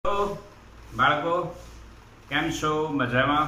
તો બાળકો કેમ છો? મજામાં?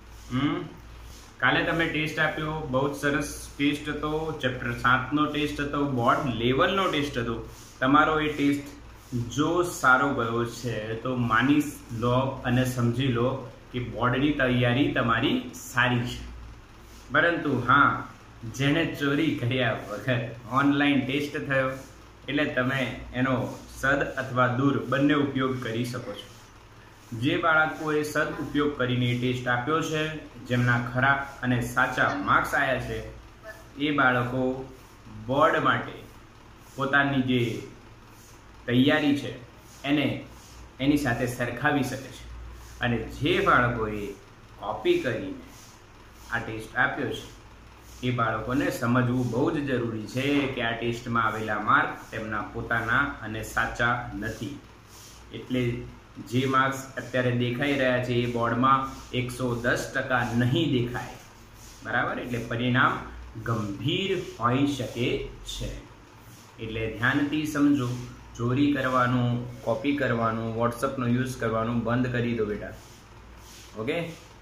કાલે તમે ટેસ્ટ આપ્યો, બહુ જ સરસ ટેસ્ટ હતો. ચેપ્ટર 7 નો ટેસ્ટ હતો, બોર્ડ લેવલનો ટેસ્ટ હતો. તમારો એ ટેસ્ટ જો સારો ગયો છે તો માની લો અને સમજી લો કે બોર્ડની તૈયારી તમારી સારી છે. પરંતુ હા, જેને ચોરી કર્યા વગર ઓનલાઈન ટેસ્ટ થયો એટલે તમે એનો સદ અથવા દૂર બંને ઉપયોગ કરી શકો છો. જે બાળકોએ સદ ઉપયોગ કરીને ટેસ્ટ આપ્યો છે, જેમના ખરા અને સાચા માર્ક્સ આવ્યા છે, એ બાળકો બોર્ડ માટે પોતાની જે તૈયારી છે એની સાથે સરખાવી શકે છે. અને જે બાળકોએ કોપી કરીને આ ટેસ્ટ આપ્યો છે એ બાળકોને સમજવું બહુ જ જરૂરી છે કે આ ટેસ્ટમાં આવેલા માર્ક તેમના પોતાના અને સાચા નથી. એટલે જે માર્ક્સ અત્યારે દેખાઈ રહ્યા છે એ બોર્ડમાં 110% નહીં દેખાય, બરાબર? એટલે પરિણામ ગંભીર હોઈ શકે છે. એટલે ધ્યાનથી સમજો. ચોરી કરવાનું, કોપી કરવાનું, વોટ્સઅપનો યુઝ કરવાનું બંધ કરી દો બેટા. Okay,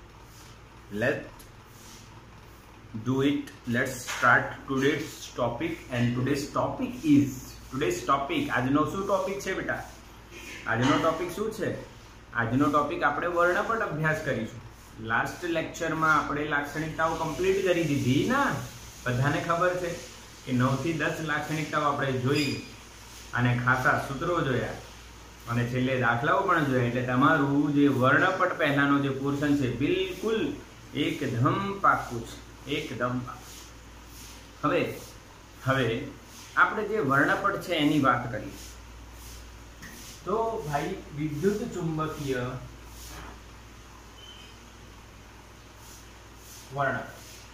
let's start today's topic. And today's topic આજનો શું ટોપિક છે બેટા? આજનો ટોપિક શું છે? આજનો ટોપિક આપણે વર્ણપટ અભ્યાસ કરીશું. લાસ્ટ લેક્ચરમાં આપણે લાક્ષણિકતાઓ કમ્પ્લીટ કરી દીધી ના? બધાને ખબર છે કે 9 થી 10 લાક્ષણિકતાઓ આપણે જોઈ અને ખાસા સૂત્રો જોયા અને છેલ્લે દાખલાઓ પણ જોયા. એટલે તમારું જે વર્ણપટ પહેલાનો જે પોર્શન છે બિલકુલ એકદમ પાક્કું છે, એકદમ પાક્કું. હવે આપણે જે વર્ણપટ છે એની વાત કરીએ તો ભાઈ વિદ્યુત ચુંબકીય વર્ણપટ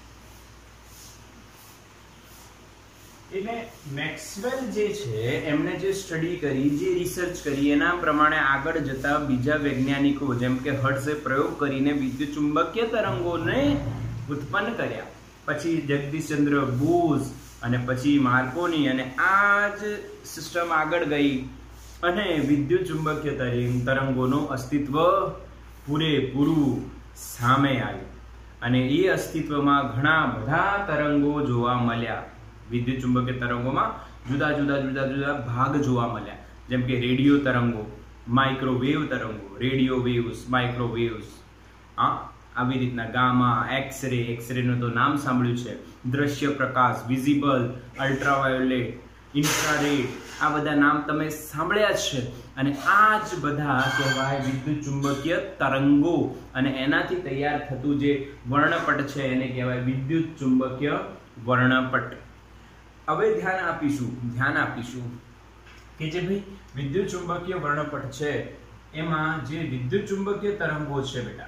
એટલે મેક્સવેલ જે છે એમણે જે સ્ટડી કરી, જે રિસર્ચ કરી, એના પ્રમાણે આગળ જતા બીજા વૈજ્ઞાનિકો જેમ કે હર્ટ્ઝે પ્રયોગ કરીને વિદ્યુત ચુંબકીય તરંગોને ઉત્પન્ન કર્યા. પછી જગદીશચંદ્ર બોઝ અને પછી માર્કોની અને આ જ સિસ્ટમ આગળ ગઈ અને વિદ્યુત ચુંબકીય તરંગોનું અસ્તિત્વ પૂરેપૂરું સામે આવ્યું. અને એ અસ્તિત્વમાં ઘણા બધા તરંગો જોવા મળ્યા. વિદ્યુત ચુંબકીય તરંગોમાં જુદા જુદા ભાગ જોવા મળ્યા, જેમ કે રેડિયો તરંગો, માઇક્રોવેવ તરંગો, રેડિયો વેવ્સ, માઇક્રોવેવ્સ, આવી રીતના ગામા, એક્સરે નું તો નામ સાંભળ્યું છે, દ્રશ્ય પ્રકાશ, વિઝિબલ, અલ્ટ્રાવાયોલેટ, ઇન્ફ્રારેડ, આ બધા નામ તમે સાંભળ્યા જ છે. અને આ જ બધા કહેવાય વિદ્યુત ચુંબકીય તરંગો. અને એનાથી તૈયાર થતું જે વર્ણપટ છે એને કહેવાય વિદ્યુત ચુંબકીય વર્ણપટ. હવે ધ્યાન આપીશું કે જે ભાઈ વિદ્યુત ચુંબકીય વર્ણપટ છે એમાં જે વિદ્યુત ચુંબકીય તરંગો છે બેટા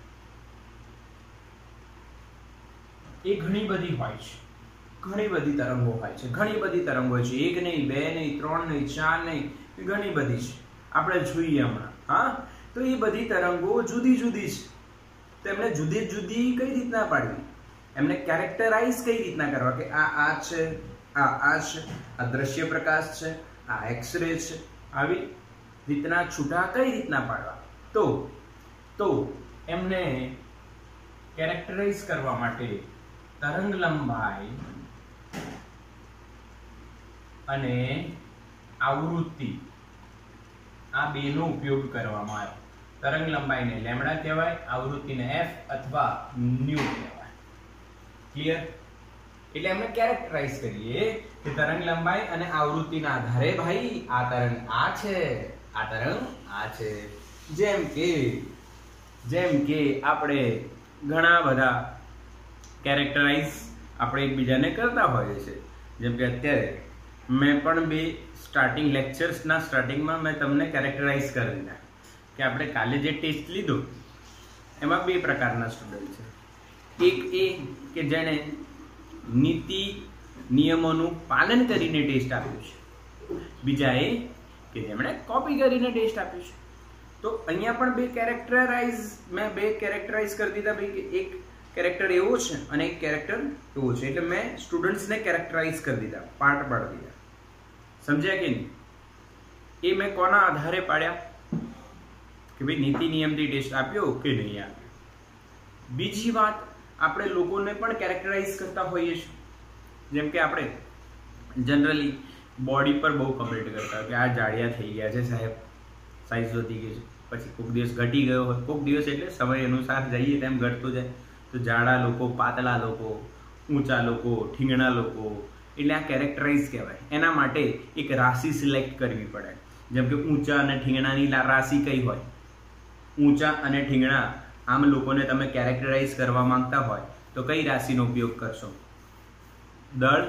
એ ઘણી બધી હોય છે. ઘણી બધી તરંગો હોય છે. એક નહીં, બે નહીં, 3 નહીં, 4 નહીં, ઘણી બધી છે. આપણે જોઈએ હમણાં. તો એ બધી તરંગો જુદી જુદી છે. તેમને જુદી જુદી કઈ રીતના પાડવી, એમને કેરેક્ટરાઇઝ કઈ રીતના કરવા કે આ છે, આ છે, આ દ્રશ્ય પ્રકાશ છે, આ એક્સરે છે, આવી રીતના છૂટા કઈ રીતના પાડવા. તો એમને કેરેક્ટરાઇઝ કરવા માટે તરંગ લંબાઈ અને આવૃત્તિ આ બેનો ઉપયોગ કરવામાં આવ્યો. તરંગ લંબાઈને લેમ્ડા કહેવાય, આવૃત્તિને f અથવા ન્યુ કહેવાય. ક્લિયર? એટલે એમને કેરેક્ટરાઇઝ કરીએ કે તરંગ લંબાઈ અને આવૃત્તિના આધારે ભાઈ આ તરંગ આ છે, આ તરંગ આ છે. જેમ કે આપણે ઘણા બધા કેરેક્ટરાઇઝ આપણે એકબીજાને કરતા હોઈએ છીએ. જેમ કે અત્યારે મેં પણ સ્ટાર્ટિંગ લેક્ચર્સના સ્ટાર્ટિંગમાં મેં તમને કેરેક્ટરાઇઝ કરી દીધા કે આપણે કાલે જે ટેસ્ટ લીધો એમાં 2 પ્રકારના સ્ટુડન્ટ છે. એક એ કે જેણે નીતિ નિયમોનું પાલન કરીને ટેસ્ટ આપ્યું છે, બીજા એ કે જેમણે કોપી કરીને ટેસ્ટ આપ્યું છે. તો અહીંયા પણ મેં 2 કેરેક્ટરાઇઝ કરી દીધા ભાઈ કે એક કેરેક્ટર એવો છે અને એક કેરેક્ટર એવો છે. એટલે મેં સ્ટુડન્ટ્સને કેરેક્ટરાઇઝ કરી દીધા, પાર્ટ પાડી દીધા. સમજ્યા કે નહીં? એ મેં કોના આધારે પાડ્યા? કે ભાઈ નીતિ નિયમથી ટેસ્ટ આપ્યો કે નહીં આપ્યો। બીજી વાત, આપણે લોકોને પણ કેરેક્ટરાઇઝ કરતા હોઈએ છીએ, જેમ કે આપણે જનરલી બોડી પર બહુ કમેન્ટ કરતા કે આ જાડિયા થઈ ગયા છે સાહેબ, સાઇઝ વધી ગઈ છે, પછી કોઈક દિવસ ઘટી ગયો હોય, કોઈક દિવસ એટલે સમય અનુસાર જઈએ તેમ ઘટતો જાય, તો જાડા લોકો, પાતળા લોકો, ઊંચા લોકો, ઠીંગણા લોકો, એટલે આ કેરેક્ટરાઇઝ કહેવાય। એના માટે એક રાશિ સિલેક્ટ કરવી પડે, જેમ કે ઊંચા અને ઠીંગણાની રાશિ કઈ હોય, ઊંચા અને ઠીંગણા આમ લોકોને તમે કેરેક્ટરાઇઝ કરવા માંગતા હોય તો કઈ રાશિનો ઉપયોગ કરશો? દળ,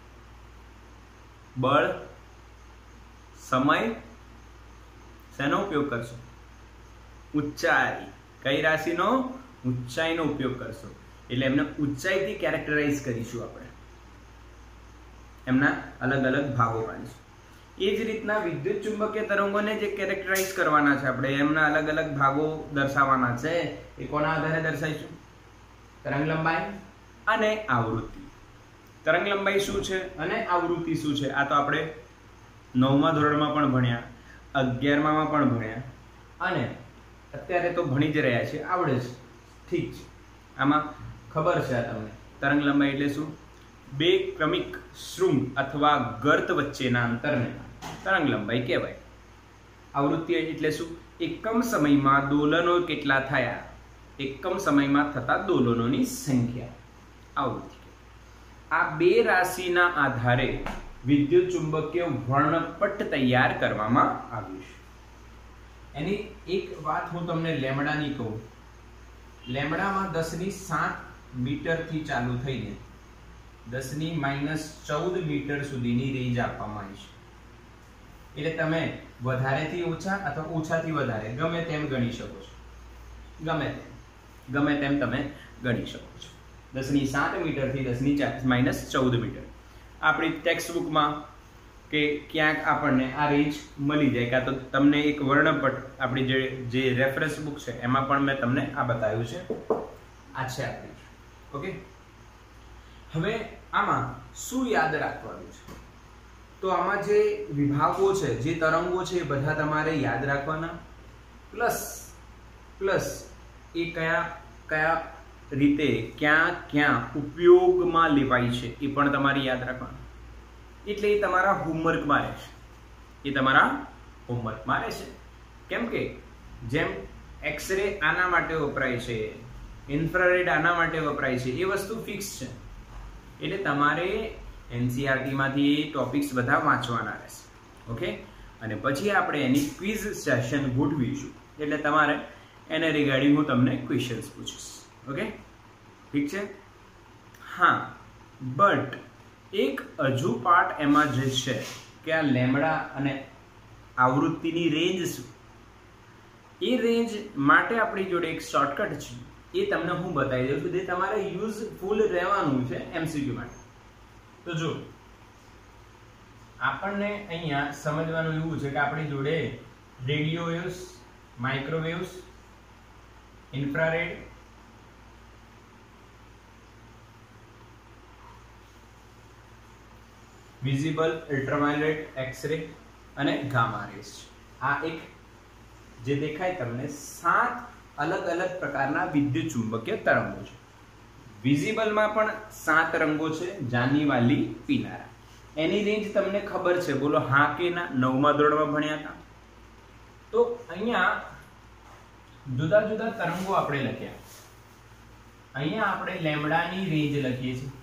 બળ, સમય, શેનો ઉપયોગ કરશો? ઊંચાઈ। કઈ રાશિનો? ઊંચાઈનો ઉપયોગ કરશો। એટલે એમને ઊંચાઈથી કેરેક્ટરાઇઝ કરીશું આપણે, એમના અલગ અલગ ભાગો પાડીશું। એ જ રીતના વિદ્યુત ચુંબકીય તરંગોને જે કેરેક્ટરાઇઝ કરવાના છે આપણે, એમના અલગ અલગ ભાગો દર્શાવવાના છે। એ કોના આધારે દર્શાવીશું? તરંગ લંબાઈ અને આવૃત્તિ। તરંગ લંબાઈ શું છે અને આવૃત્તિ શું છે આ તો આપણે 9મા ધોરણમાં પણ ભણ્યા, 11મા પણ ભણ્યા, અને અત્યારે તો ભણી જ રહ્યા છે, આવડે છે, ઠીક છે। આમાં ખબર છે આ તમને, તરંગ લંબાઈ એટલે શું? બે ક્રમિક શૃંગ અથવા ગર્ત વચ્ચેના અંતરને તરંગ લંબાઈ કહેવાય। આવૃત્તિ એટલે શું? એકમ સમયમાં દોલનો કેટલા થયા, એકમ સમયમાં થતા દોલનોની સંખ્યા, આવૃત્તિ। આ બે રાશિના આધારે વિદ્યુત ચુંબકીય વર્ણપટ તૈયાર કરવામાં આવ્યું છે। એની એક વાત હું તમને લેમડાની કહું, લેમડામાં 10⁷ મીટરથી ચાલુ થઈને 10⁻14 મીટર સુધીની રેન્જ આપવામાં આવી છે। એટલે તમે વધારેથી ઓછા અથવા ઓછાથી વધારે ગમે તેમ ગણી શકો છો, ગમે તેમ તમે ગણી શકો છો। 10⁷ મીટરથી 10⁻14 મીટર આપણી ટેક્સ્ટ બુકમાં કે ક્યાંક આપણને આ રેન્જ મળી જાય, કાં તો તમને એક વર્ણપટ આપણી જે રેફરન્સ બુક છે એમાં પણ મેં તમને આ બતાવ્યું છે, આ છે આપણી, ઓકે। હવે આમાં શું યાદ રાખવાનું છે? તો આમાં જે વિભાગો છે, જે તરંગો છે, એ બધા તમારે યાદ રાખવાના, પ્લસ એ કયા રીતે ક્યાં ઉપયોગમાં લેવાય છે એ પણ તમારે યાદ રાખવાનું। એટલે એ તમારા હોમવર્કમાં રહેશે, કેમ કે જેમ એક્સરે આના માટે વપરાય છે, ઇન્ફ્રારેડ આના માટે વપરાય છે, એ વસ્તુ ફિક્સ છે। એટલે તમારે એનસીઈઆરટી માંથી એ ટોપિક્સ બધા વાંચવાના રહેશે, ઓકે। અને પછી આપણે એની ક્વિઝ સેશન ગોઠવીશું, એટલે તમારે એને રિગાર્ડિંગ હું તમને ક્વેશ્ચન્સ પૂછીશ, ઓકે, ઠીક છે। હા, બટ એક હજુ પાર્ટ એમાં જે છે કે આ લેમડા અને આવૃત્તિની રેન્જ શું, એ રેન્જ માટે આપણી જોડે એક શોર્ટકટ છે, એ તમને હું બતાવી દઉં છું, જે તમારે યુઝફુલ રહેવાનું છે એમસીક્યુ માટે। તો જો આપણને અહીંયા સમજવાનું એવું છે કે આપણી જોડે radio waves, microwaves, infrared, visible, ultraviolet, X-ray અને ગામા રેસ છે। આ એક જે દેખાય તમને 7 અલગ અલગ પ્રકારના વિદ્યુત ચુંબકીય તરંગો છે। વિઝિબલમાં પણ 7 રંગો છે, જાની, વાલી, પીનારા। એની રેન્જ તમને ખબર છે, બોલો હા કે ના? 9મા ધોરણમાં ભણ્યા હતા। તો અહીંયા જુદા જુદા તરંગો આપણે લખ્યા, અહીંયા આપણે લેમડાની રેન્જ લખીએ છીએ,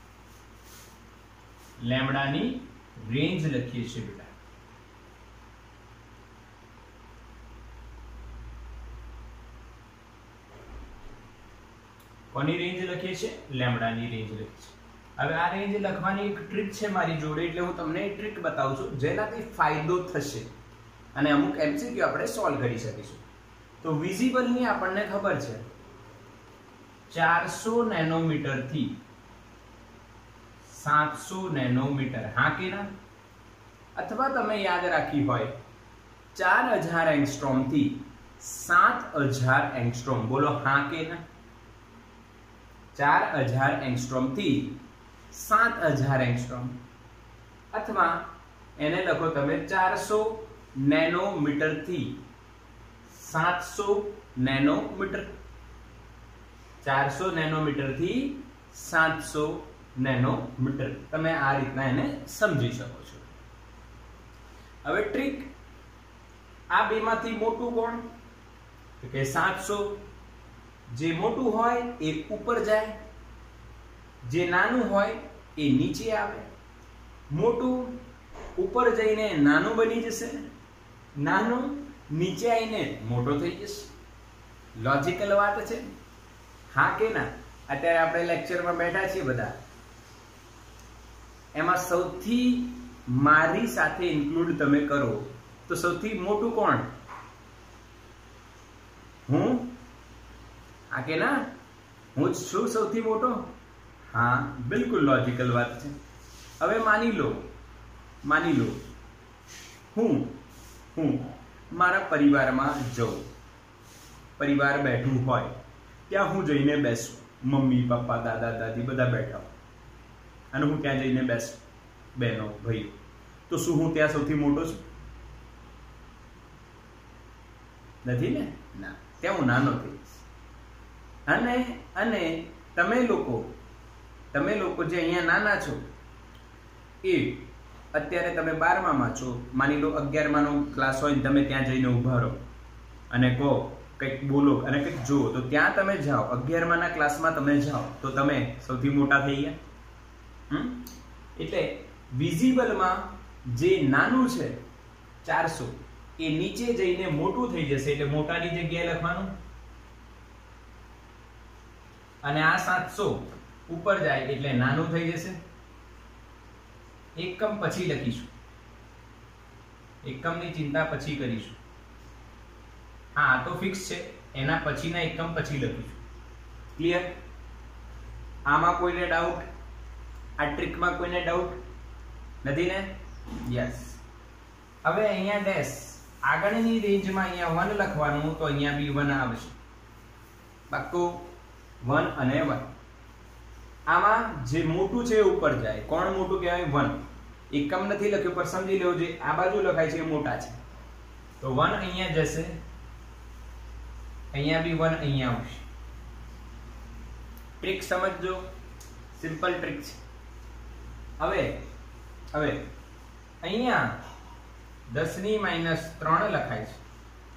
લેમડાની રેન્જ લખીએ છીએ બેટા। કોની રેન્જ લખીએ છીએ? લેમડાની રેન્જ લખીએ છીએ। હવે આ રેન્જ લખવાની એક ટ્રીક છે મારી જોડે, એટલે હું તમને એ ટ્રીક બતાવું છું, જેનાથી ફાયદો થશે અને અમુક એમસીક્યુ આપણે સોલ્વ કરી શકીશું। તો વિઝિબલની આપણને ખબર છે 400 નેનોમીટર થી 700 નેનોમીટર, હા કે ના? અથવા તમે યાદ રાખી હોય 4000 એંગસ્ટ્રોમ થી 7000 એંગસ્ટ્રોમ, બોલો હા કે ના? 4000 એંગસ્ટ્રોમ થી 7000 એંગસ્ટ્રોમ, અથવા એને લખો તમે 400 નેનોમીટર થી 700 નેનોમીટર, 400 નેનોમીટર થી 700 નેનોમીટર. તમે આ રીતના એને સમજી શકો છો. હવે ટ્રીક, આ બેમાંથી મોટું કોણ? તો કે 700. જે મોટું હોય એ ઉપર જાય, જે નાનું હોય એ નીચે આવે. મોટું ઉપર જઈને નાનું બની જશે, નાનું નીચે આવીને મોટો થઈ જશે. લોજિકલ વાત છે, હા કે ના? અત્યારે આપણે લેક્ચરમાં બેઠા છીએ બધા, એમાં સૌથી મારી સાથે ઇન્ક્લુડ તમે કરો તો સૌથી મોટું કોણ? હું? આ કે ના? હું જ છું સૌથી મોટો? હા, બિલકુલ લોજિકલ વાત છે. હવે માની લો હું મારા પરિવારમાં જઉં, પરિવાર બેઠું હોય ત્યાં હું જઈને બેસું, મમ્મી પપ્પા દાદા દાદી બધા બેઠા હોય અને હું ત્યાં જઈને બેસું, બહેનો ભાઈઓ, તો શું હું ત્યાં સૌથી મોટો છું? નથી ને? ના, ત્યાં હું નાનો થઈશ. અને તમે લોકો જે અહીંયા નાના છો, એ અત્યારે તમે 12માં છો, માની લો 11માનો ક્લાસ હોય, તમે ત્યાં જઈને ઉભા રહો અને કહો, કંઈક બોલો અને કંઈક જુઓ, તો ત્યાં તમે જાઓ, 11માના ક્લાસમાં તમે જાઓ, તો તમે સૌથી મોટા થઈ ગયા. એટલે વિઝિબલમાં જે નાનું છે 400, એ નીચે જઈને મોટું થઈ જશે, એટલે મોટાની જગ્યાએ લખવાનું. અને આ 700 ઉપર જાય એટલે નાનું થઈ જશે. એકમ પછી લખીશું, એકમની ચિંતા પછી કરીશું. હા, આ તો ફિક્સ છે, એના પછીના એકમ પછી લખીશું. ક્લિયર? આમાં કોઈને ડાઉટ? આ ટ્રીકમાં કોઈને ડાઉટ નથી ને? યસ. હવે અહીંયા ડેશ, આગળની રેન્જમાં અહીંયા 1 લખવાનું, તો અહીંયા બી 1 આવશે. પાક્કું? 1 અને 1. આમાં જે મોટું છે એ ઉપર જાય. કોણ મોટું કહેવાય? 1. એકમ નથી લખ્યું, પણ સમજી લેવું, જે આ બાજુ લખાય છે એ મોટા છે, તો 1 અહીંયા જશે, અહીંયા બી 1 અહીંયા આવશે. ટ્રીક સમજજો, સિમ્પલ ટ્રીક છે. હવે અહીંયા 10 ની -3 લખાય છે,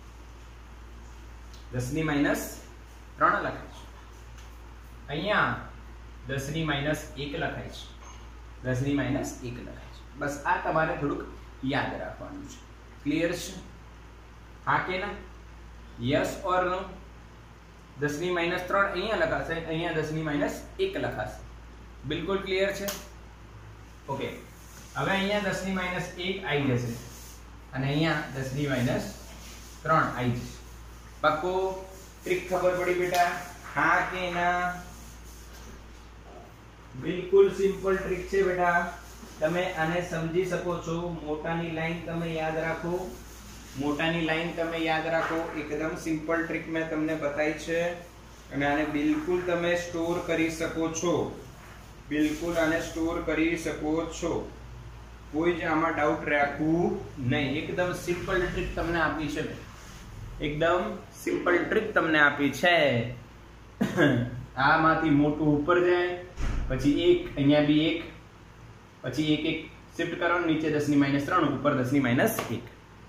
10 ની -3 લખાય છે. અહીંયા 10 ની -1 લખાય છે, 10 ની -1 લખાય છે. બસ આ તમારે થોડુંક યાદ રાખવાનું છે. ક્લિયર છે? હા કે ના? યસ ઓર નો? 10 ની -3 અહીંયા લખાશે, અહીંયા 10 ની -1 લખાશે. બિલકુલ ક્લિયર છે? ઓકે. હવે અહીંયા 10 ની -1 આવી જશે અને અહીંયા 10 ની -3 આવી જશે. પાક્કો? ટ્રીક ખબર પડી બેટા? હા કે ના? બિલકુલ સિમ્પલ ટ્રીક છે બેટા. તમે આને સમજી શકો છો. મોટાની લાઈન તમે યાદ રાખો, મોટાની લાઈન તમે યાદ રાખો. એકદમ સિમ્પલ ટ્રીક મેં તમને બતાવી છે અને આને બિલકુલ તમે સ્ટોર કરી શકો છો, બિલકુલ આને સ્ટોર કરી શકો છો. કોઈ જ આમાં ડાઉટ રાખવું નહીં. એકદમ સિમ્પલ ટ્રીક તમને આપી છે, એકદમ સિમ્પલ ટ્રીક તમને આપી છે. આમાંથી મોટું ઉપર જાય, પછી 1, અહીંયા બી 1, પછી 1 શિફ્ટ કરવાનું, નીચે 10 ની -3, ઉપર 10 ની -1.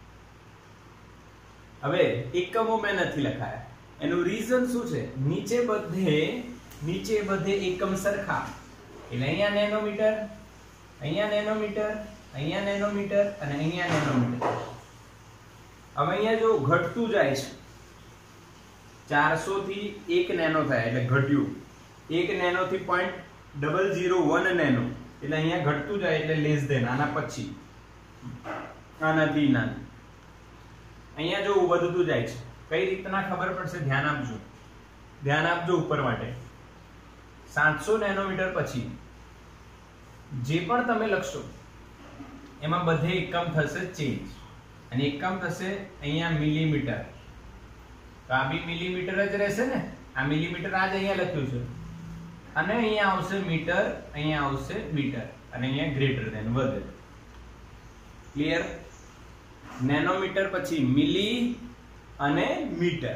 હવે એકમો મેં નથી લખાયા. એનું રીઝન શું છે? નીચે બધે એકમ સરખા, એટલે અહીંયા નેનોમીટર, અહીંયા નેનોમીટર, અહીંયા નેનોમીટર અને અહીંયા નેનોમીટર. હવે અહીંયા જો ઘટતું જાય છે, 400 થી 1 નેનો થાય એટલે ઘટ્યું, 1 નેનો થી 0.001 નેનો, એટલે અહીંયા ઘટતું જાય એટલે લેસ ધેન, આના પછી, આનાથી નાનું. અહીંયા જો વધતું જાય છે, કઈ રીતના ખબર પડશે? ધ્યાન આપજો ઉપર માટે. 700 નેનોમીટર પછી જે પણ તમે લખશો એમાં બધે એકમ થશે ચેન્જ, અને એકમ થશે અહીંયા મિલીમીટર, તો આ બી મિલીમીટર જ રહેશે ને. આ મિલીમીટર આ જ અહીંયા લખ્યું છે, અને અહીંયા આવશે મીટર, અહીંયા આવશે મીટર, અને અહીંયા ગ્રેટર ધેન વધે. ક્લિયર? નેનોમીટર પછી મિલી અને મીટર.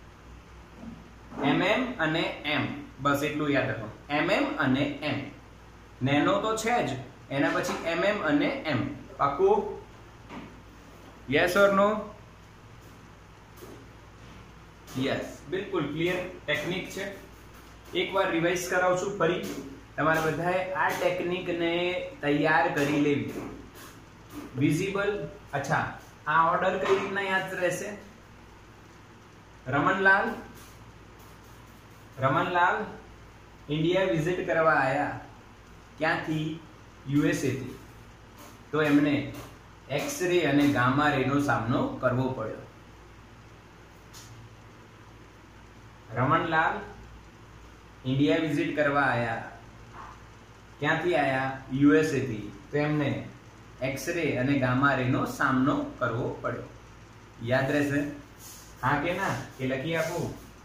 mm અને m, બસ એટલું યાદ રાખો. mm અને m. નેનો તો છે જ, એના પછી mm અને m. પાકું? Yes or no? યસ, બિલકુલ ક્લિયર ટેકનિક છે. એકવાર રિવાઇઝ કરાવું છું ફરી. તમારે બધાએ આ ટેકનિકને તૈયાર કરી લેવી. વિઝિબલ. અચ્છા, આ ઓર્ડર કઈ રીતના યાદ રહેશે? રમનલાલ ઇન્ડિયા વિઝિટ કરવા આયા. ક્યાંથી? યુએસએ થી. તો એમને એક્સ-રે અને ગામા રે નો સામનો કરવો પડ્યો. રમનલાલ ઇન્ડિયા વિઝિટ કરવા આયા. ક્યાંથી આયા? યુએસએ થી. તો એમને એક્સ-રે અને ગામા રે નો સામનો કરવો પડ્યો. યાદ રહેશે? હા કે ના? કે લખી આપું?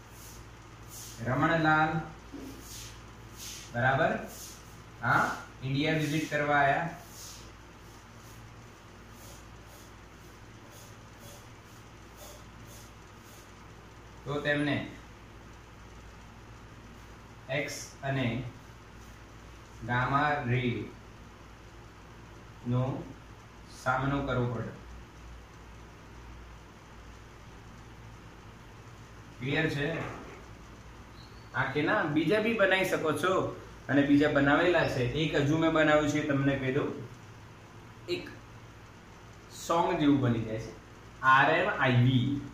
રમણલાલ બરાબર હા ઇન્ડિયા વિઝિટ કરવા આયા. તો તેમને એક્સ અને ગામા રે નો સામનો કરવો પડે. ક્લિયર છે? આ કે ના? બીજા બી બનાવી શકો છો, અને બીજા બનાવેલા છે. એક હજુ મેં બનાવ્યું છે, તમને કહી દઉં. એક સોંગ જેવું બની જાય છે. RMIV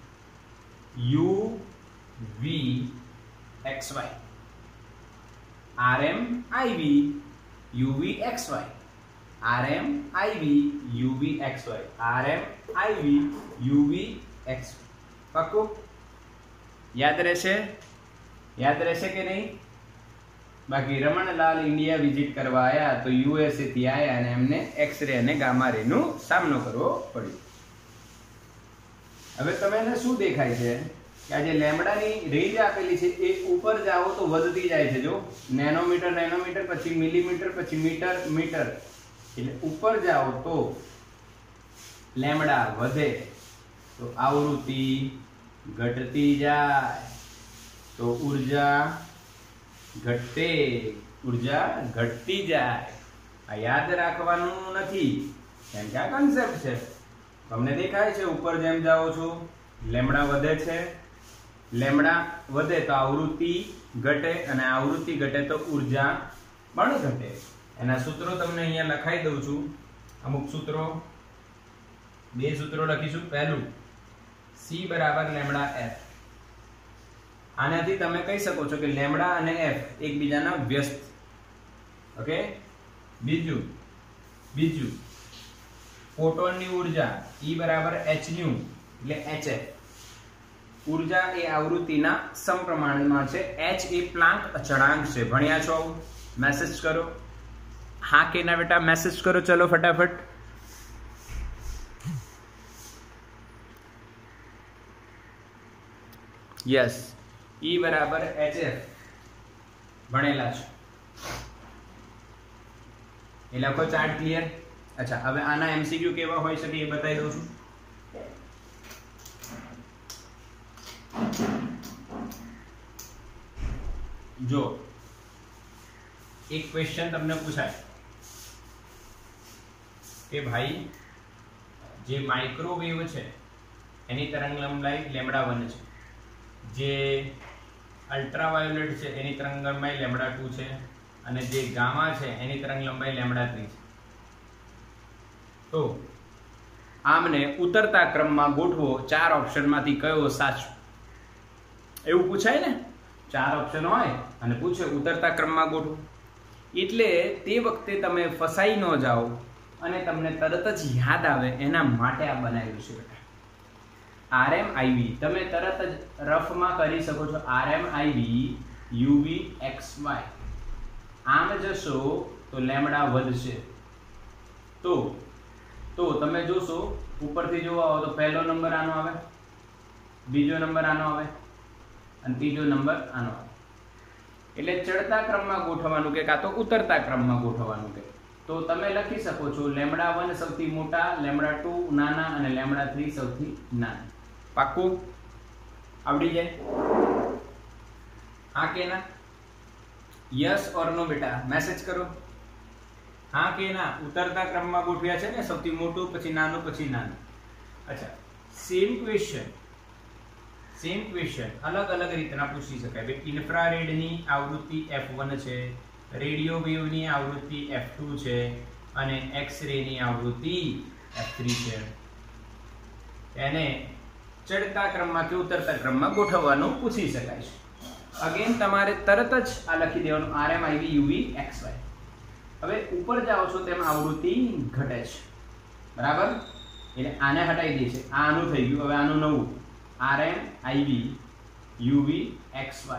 UVXY. RMIV UVXY. RMIV UVXY. RMIV UVXY. પાક્કું? યાદ રહેશે? યાદ રહેશે કે નહીં? બાકી રમણલાલ ઇન્ડિયા વિઝિટ કરવા આયા, તો યુએસએ થી આયા અને એમને એક્સ-રે અને ગામા રે નો સામનો કરવો પડ્યો. હવે તમને શું દેખાય છે કે આ જે લેમ્બડાની રેન્જ આપેલી છે એ ઉપર જાઓ તો વધતી જાય છે. જો નેનોમીટર, પછી મિલીમીટર, પછી મીટર, એટલે ઉપર જાઓ તો લેમ્બડા વધે, તો આવૃત્તિ ઘટતી જાય, તો ઉર્જા ઘટે, ઉર્જા ઘટતી જાય. આ યાદ રાખવાનું નથી, કેમ કે આ કન્સેપ્ટ છે. તમને દેખાય છે ઉપર જેમ જાઓ છો લેમ્બડા વધે છે. લેમ્બડા વધે તો આવૃત્તિ ઘટે, અને આવૃત્તિ ઘટે તો ઉર્જા પણ ઘટે. એના સૂત્રો તમને અહીંયા લખાઈ દઉં છું. અમુક સૂત્રો, બે સૂત્રો લખીશું. પહેલું C બરાબર લેમ્બડા F. આનાથી તમે કહી શકો છો કે લેમ્બડા અને F એકબીજાના વ્યસ્ત. ઓકે. બીજું ફોટોનની ઉર્જા E બરાબર h ન્યુ એટલે hf. ઉર્જા એ આવૃત્તિના સમપ્રમાણમાં છે. h એ પ્લાન્ક અચળાંક છે. ભણ્યા છો? મેસેજ કરો. હા કે ના બેટા? મેસેજ કરો ચલો ફટાફટ. યસ, E બરાબર hf ભણેલા છો. એ લખો ચાર્ટ. ક્લિયર? અચ્છા, હવે આના એમસીક્યુ કેવા હોઈ શકે એ બતાવી દઉં છું. જો એક ક્વેશ્ચન તમને પૂછાય કે ભાઈ જે માઇક્રોવેવ છે એની તરંગ લંબાઈ λ1 છે, જે અલ્ટ્રાવાયોલેટ છે એની તરંગ લંબાઈ λ2 છે, અને જે ગામા છે એની તરંગ લંબાઈ λ3 છે. તો આમને ઉતરતા ક્રમમાં ગોઠવો. 4 ઓપ્શનમાંથી કયો સાચો? એવું પૂછાય ને? 4 ઓપ્શન હોય અને પૂછે ઉતરતા ક્રમમાં ગોઠવો. એટલે તે વખતે તમે ફસાઈ ન જાઓ અને તમને તરત જ યાદ આવે એના માટે આ બનાવ્યું છે. RMIV તમે તરત જ રફમાં કરી શકો છો. RMIV UVXY. આમ જશો તો લેમ્બડા વધશે. તો તમે જોશો ઉપરથી જોવા આવો તો પહેલો નંબર આનો આવે, બીજો નંબર આનો આવે, અને ત્રીજો નંબર આનો આવે. એટલે ચડતા ક્રમમાં ગોઠવવાનું કે કાં તો ઉતરતા ક્રમમાં ગોઠવવાનું કે. તો તમે લખી શકો છો λ1 સૌથી મોટા, λ2 નાના અને λ3 સૌથી નાના. પાક્કું? आवड़ी जाए? हाँ के ना? यस और नो बेटा मैसेज करो। हाँ के ना? उतरता क्रम में गोठव्या छे ने, सौथी मोटું પછી નાનું પછી નાનું। अच्छा सेम क्वेश्चन अलग अलग રીતના પૂછી શકાય। બે ઇન્ફ્રારેડ ની આવૃત્તિ f1 છે, રેડિયો વેવ ની આવૃત્તિ f2 છે અને એક્સ રે ની આવૃત્તિ f3 છે। એને ચડતા ક્રમમાં કે ઉતરતા ક્રમમાં ગોઠવવાનું પૂછી શકાય છે। અગેન તમારે તરત જ આ લખી દેવાનું rm iv uv xy। હવે ઉપર જાઓ છો તેમ આવૃત્તિ ઘટે છે, બરાબર? એટલે આને હટાવી દે છે, આ આનું થઈ ગયું, હવે આનું નવું rm iv uv xy।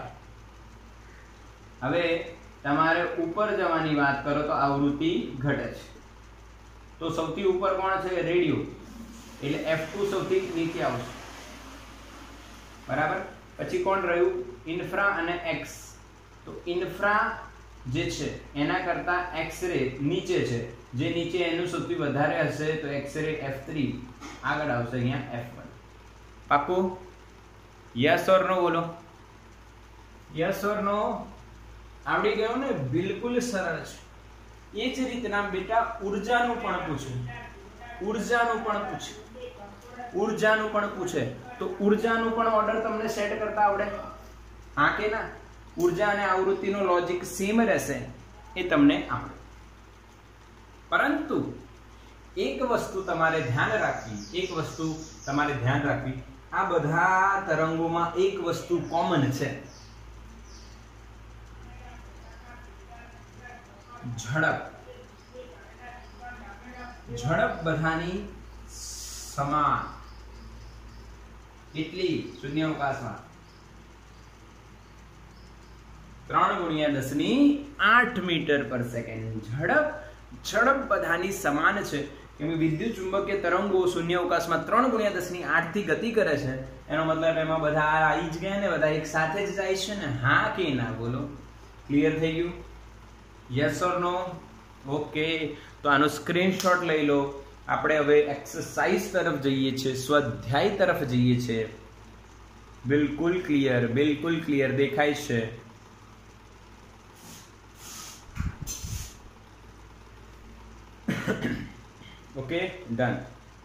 હવે તમારે ઉપર જવાની વાત કરો તો આવૃત્તિ ઘટે છે, તો સૌથી ઉપર કોણ છે? રેડિયો, એટલે f2 સૌથી નીચે આવશે, બરાબર? પછી કોણ રહ્યું? ઇન્ફ્રા અને એક્સ। તો ઇન્ફ્રા જે છે એના કરતા એક્સ રે નીચે છે, જે નીચે એનું સૌથી વધારે હશે તો એક્સ રે f3 આગળ આવશે, અહીંયા f1। પાકું? યસ ઓર નો બોલો। Yes or no? આવડી ગયો ને? બિલકુલ સરળ છે। એ જ રીતના બેટા ઊર્જાનું પણ પૂછે, તો ઊર્જાનું પણ ઓર્ડર તમને સેટ કરતા આવડે? હા કે ના? ઊર્જા અને આવૃત્તિનો લોજિક સેમ રહેશે, એ તમને આવડે। પરંતુ એક વસ્તુ તમારે ધ્યાન રાખવી, આ બધા તરંગોમાં એક વસ્તુ કોમન છે, ઝડપ બધાની સમાન, કેટલી? શૂન્યાવકાશમાં 3×10⁸ મીટર પર સેકન્ડ। ઝડપ બધાની સમાન છે, કેમ કે વિદ્યુત ચુંબકીય તરંગો શૂન્યાવકાશમાં 3×10⁸ થી ગતિ કરે છે। એનો મતલબ એમાં બધા આવી જ ગયા ને, બધા એક સાથે જ જાય છે ને? હા કે ના બોલો? ક્લિયર થઈ ગયું? Yes or no? ઓકે, તો આનો સ્ક્રીનશોટ લઈ લો। આપણે હવે એક્સરસાઇઝ તરફ જઈએ છીએ, સ્વાધ્યાય તરફ જઈએ છીએ। બિલકુલ ક્લિયર દેખાય છે? Okay, done.